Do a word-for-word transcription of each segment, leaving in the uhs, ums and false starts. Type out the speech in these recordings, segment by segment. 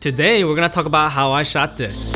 Today we're gonna talk about how I shot this.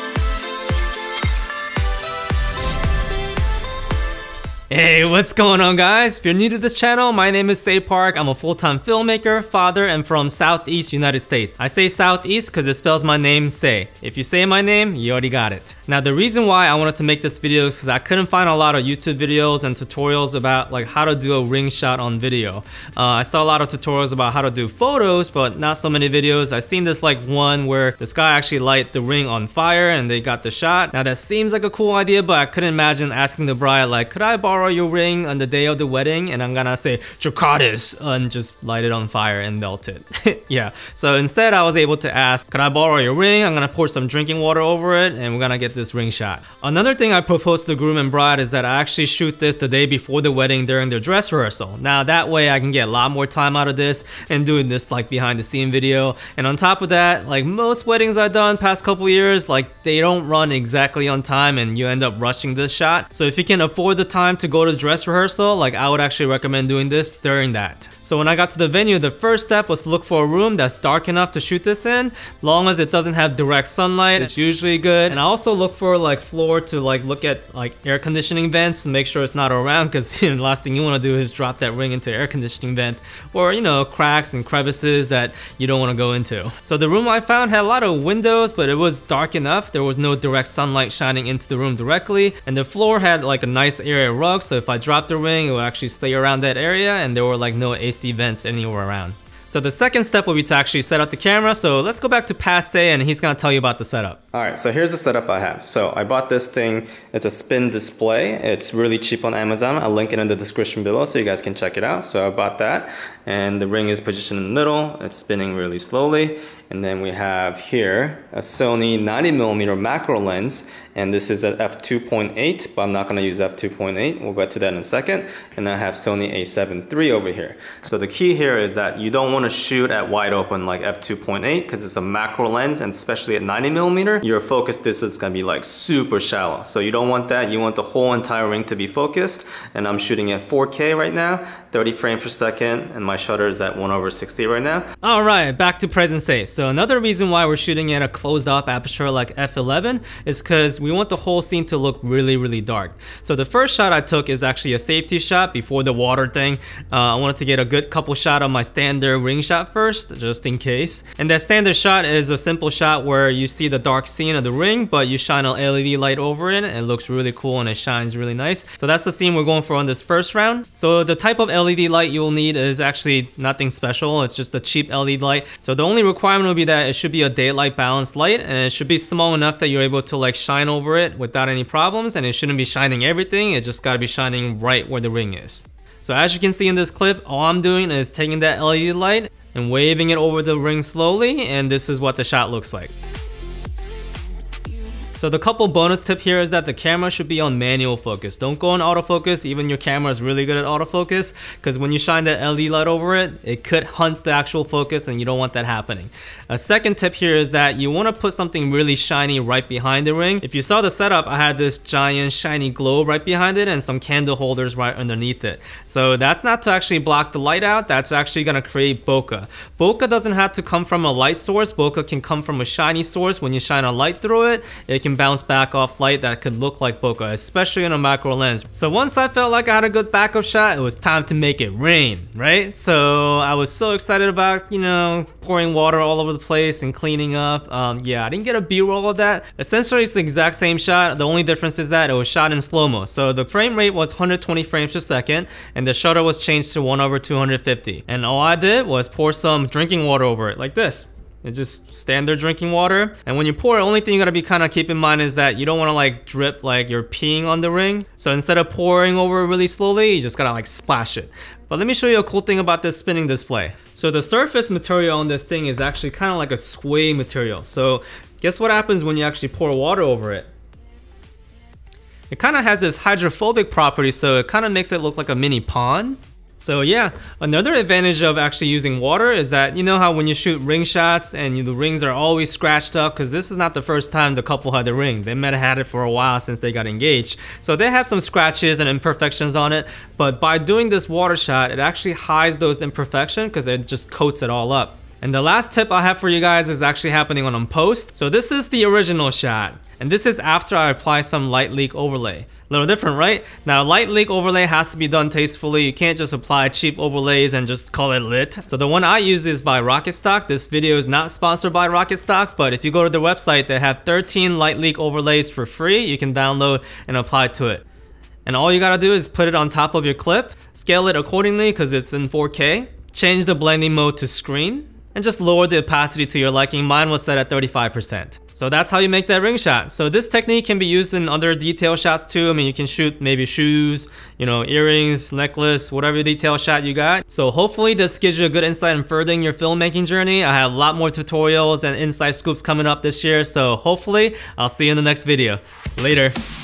Hey, what's going on guys? If you're new to this channel, my name is Say Park. I'm a full-time filmmaker, father, and from Southeast United States. I say Southeast because it spells my name Say. If you say my name, you already got it. Now the reason why I wanted to make this video is because I couldn't find a lot of YouTube videos and tutorials about like how to do a ring shot on video. Uh, I saw a lot of tutorials about how to do photos, but not so many videos. I seen this like one where this guy actually light the ring on fire and they got the shot. Now that seems like a cool idea, but I couldn't imagine asking the bride like, could I borrow your ring on the day of the wedding? And I'm gonna say Chocadis and just light it on fire and melt it. Yeah, so instead I was able to ask, could I borrow your ring? I'm gonna pour some drinking water over it and we're gonna get this ring shot. Another thing I proposed to the groom and bride is that I actually shoot this the day before the wedding during their dress rehearsal. Now that way I can get a lot more time out of this and doing this like behind the scene video. And on top of that, like most weddings I've done past couple years, like they don't run exactly on time and you end up rushing this shot. So if you can afford the time to go to dress rehearsal, like I would actually recommend doing this during that. So when I got to the venue, the first step was to look for a room that's dark enough to shoot this in. Long as it doesn't have direct sunlight, it's usually good. And I also look for like floor to like look at like air conditioning vents to make sure it's not around, because you know, the last thing you want to do is drop that ring into air conditioning vent, or you know, cracks and crevices that you don't want to go into. So the room I found had a lot of windows, but it was dark enough. There was no direct sunlight shining into the room directly, and the floor had like a nice area rug, so if I dropped the ring, it would actually stay around that area, and there were like no A C vents anywhere around. So the second step will be to actually set up the camera. So let's go back to Passe and he's gonna tell you about the setup. All right, so here's the setup I have. So I bought this thing. It's a spin display. It's really cheap on Amazon. I'll link it in the description below so you guys can check it out. So I bought that, and the ring is positioned in the middle. It's spinning really slowly. And then we have here a Sony ninety millimeter macro lens, and this is at f two point eight, but I'm not gonna use f two point eight. We'll get to that in a second. And I have Sony a seven three over here. So the key here is that you don't want to shoot at wide open like f two point eight because it's a macro lens, and especially at ninety millimeter, your focus distance is gonna be like super shallow. So you don't want that. You want the whole entire ring to be focused. And I'm shooting at four K right now, thirty frames per second, and my shutter is at one over sixty right now. All right, back to present day. So another reason why we're shooting at a closed off aperture like f eleven is because we want the whole scene to look really, really dark. So the first shot I took is actually a safety shot before the water thing. Uh, I wanted to get a good couple shot of my standard ring shot first, just in case. And that standard shot is a simple shot where you see the dark scene of the ring, but you shine an L E D light over it, and it looks really cool and it shines really nice. So that's the scene we're going for on this first round. So the type of L E D light you'll need is actually nothing special. It's just a cheap L E D light. So the only requirement will be that it should be a daylight balanced light, and it should be small enough that you're able to like shine over it without any problems, and it shouldn't be shining everything. It just got to be shining right where the ring is. So as you can see in this clip, all I'm doing is taking that L E D light and waving it over the ring slowly, and this is what the shot looks like. So the couple bonus tip here is that the camera should be on manual focus. Don't go on autofocus. Even your camera is really good at autofocus, because when you shine that L E D light over it, it could hunt the actual focus, and you don't want that happening. A second tip here is that you want to put something really shiny right behind the ring. If you saw the setup, I had this giant shiny globe right behind it and some candle holders right underneath it. So that's not to actually block the light out. That's actually going to create bokeh. Bokeh doesn't have to come from a light source. Bokeh can come from a shiny source. When you shine a light through it, it can bounce back off light that could look like bokeh, especially in a macro lens. So once I felt like I had a good backup shot, it was time to make it rain, right? So I was so excited about, you know, pouring water all over the place and cleaning up. Um, yeah, I didn't get a B-roll of that. Essentially, it's the exact same shot. The only difference is that it was shot in slow-mo. So the frame rate was one hundred twenty frames per second, and the shutter was changed to one over two hundred fifty. And all I did was pour some drinking water over it, like this. It's just standard drinking water. And when you pour, the only thing you gotta be kind of keep in mind is that you don't want to like drip like you're peeing on the ring. So instead of pouring over really slowly, you just gotta like splash it. But let me show you a cool thing about this spinning display. So the surface material on this thing is actually kind of like a sway material. So guess what happens when you actually pour water over it? It kind of has this hydrophobic property, so it kind of makes it look like a mini pond. So yeah, another advantage of actually using water is that, you know how when you shoot ring shots and you, the rings are always scratched up, because this is not the first time the couple had the ring. They might have had it for a while since they got engaged. So they have some scratches and imperfections on it, but by doing this water shot, it actually hides those imperfections because it just coats it all up. And the last tip I have for you guys is actually happening on post. So this is the original shot. And this is after I apply some light leak overlay. A little different, right? Now, light leak overlay has to be done tastefully. You can't just apply cheap overlays and just call it lit. So the one I use is by Rocketstock. This video is not sponsored by Rocketstock, but if you go to their website, they have thirteen light leak overlays for free. You can download and apply to it. And all you gotta do is put it on top of your clip, scale it accordingly because it's in four K, change the blending mode to screen, and just lower the opacity to your liking. Mine was set at thirty-five percent. So that's how you make that ring shot. So this technique can be used in other detail shots too. I mean, you can shoot maybe shoes, you know, earrings, necklace, whatever detail shot you got. So hopefully this gives you a good insight in furthering your filmmaking journey. I have a lot more tutorials and inside scoops coming up this year. So hopefully I'll see you in the next video. Later.